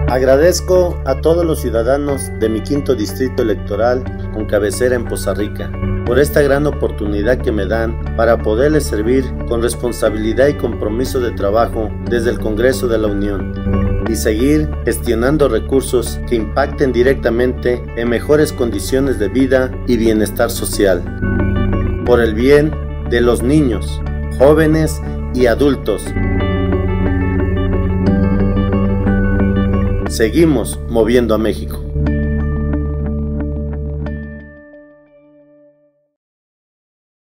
Agradezco a todos los ciudadanos de mi quinto distrito electoral con cabecera en Poza Rica por esta gran oportunidad que me dan para poderles servir con responsabilidad y compromiso de trabajo desde el Congreso de la Unión y seguir gestionando recursos que impacten directamente en mejores condiciones de vida y bienestar social, por el bien de los niños, jóvenes y adultos. Seguimos moviendo a México.